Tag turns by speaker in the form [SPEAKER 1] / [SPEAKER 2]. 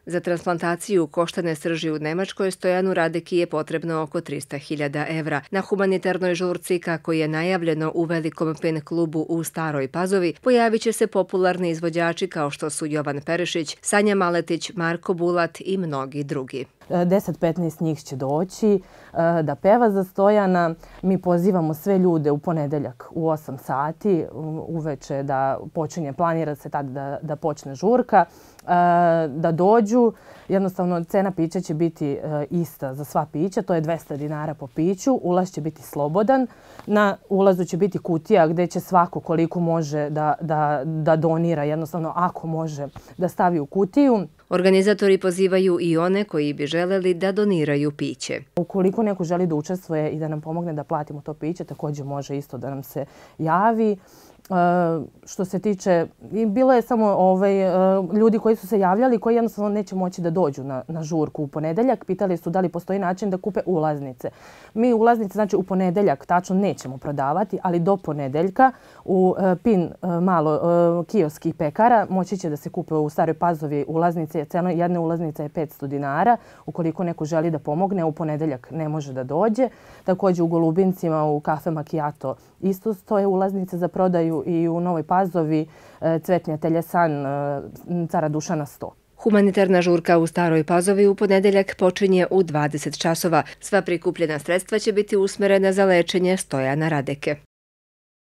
[SPEAKER 1] Za transplantaciju koštane srži u Nemačkoj Stojanu Radeki je potrebno oko 300.000 evra. Na humanitarnoj žurci, kako je najavljeno u velikom pen klubu u Staroj Pazovi, pojavit će se popularni izvođači kao što su Jovan Perešić, Sanja Maletić, Marko Bulat i mnogi drugi.
[SPEAKER 2] 10-15 njih će doći da peva za Stojana. Mi pozivamo sve ljude u ponedeljak u 8 sati uveče da počinje, planira se tada da počne žurka, da dođu. Jednostavno, cena pića će biti ista za sva pića, to je 200 dinara po piću. Ulaz će biti slobodan. Na ulazu će biti kutija gdje će svako koliko može da donira, jednostavno ako može da stavi u kutiju.
[SPEAKER 1] Organizatori pozivaju i one koji bi želeli da doniraju piće.
[SPEAKER 2] Ukoliko neko želi da učestvuje i da nam pomogne da platimo to piće, također može isto da nam se javi. Što se tiče, bilo je samo ljudi koji su se javljali koji jednostavno neće moći da dođu na žurku u ponedeljak. Pitali su da li postoji način da kupe ulaznice. Mi ulaznice, znači u ponedeljak tačno nećemo prodavati, ali do ponedeljka u PIN malo kioski pekara moći će da se kupe u Staroj Pazovi ulaznice. Cena jedne ulaznice je 500 dinara. Ukoliko neko želi da pomogne, u ponedeljak ne može da dođe. Također u Golubincima, u kafe Macchiato isto stoje ulaznice za prodaju i u Novoj Pazovi Cvetnja Teljesan Cara Dušana 100.
[SPEAKER 1] Humanitarna žurka u Staroj Pazovi u ponedeljak počinje u 20 časova. Sva prikupljena sredstva će biti usmerena za lečenje Stojana Radeke.